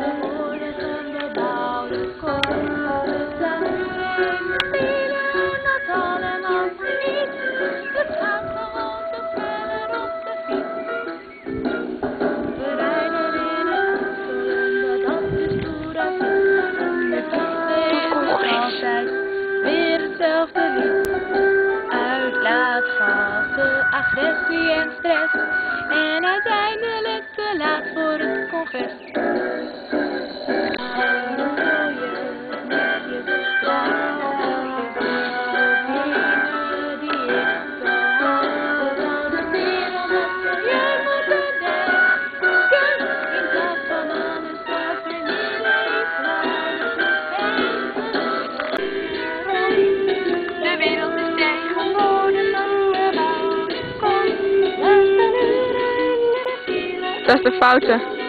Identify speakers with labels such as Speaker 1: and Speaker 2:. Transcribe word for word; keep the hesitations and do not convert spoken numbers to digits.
Speaker 1: de morgen bebouwde kom. De tuinen spelen dat allemaal niet. We gaan gewoon zo verder op de fiets. We rijden in het oefenen, dat is stoer uit. Het is altijd weer hetzelfde lied. Uitlaatgassen, agressie en stress. En uiteindelijk te laat voor het congres. Hele mooie netjes straatjes. Dingen die ik zo had. We zouden leren wat milieu moeten denken. In plaats van aan een straat en iedereen de wereld is tegenwoordig een gebouwde kom.
Speaker 2: Dat is de foute.